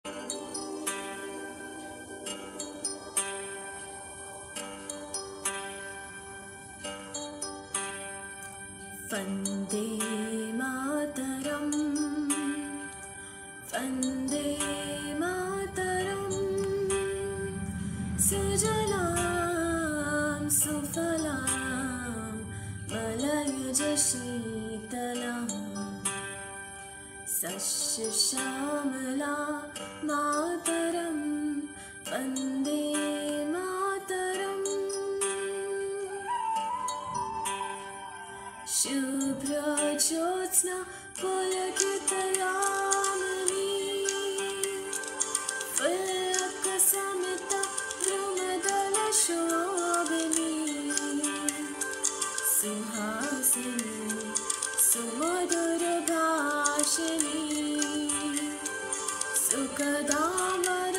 वन्दे मातरम् वन्दे मातरम् सुजलां सुफलां मलयज शीतलां सस्यश्यामला मातरं वन्दे मातरम् शुभ्रज्योत्स्ना पुलकितयामिनी फलकसमिता द्रुमदलशोभिनी सुहासिनी सुमधुरभाषिणी सुखदां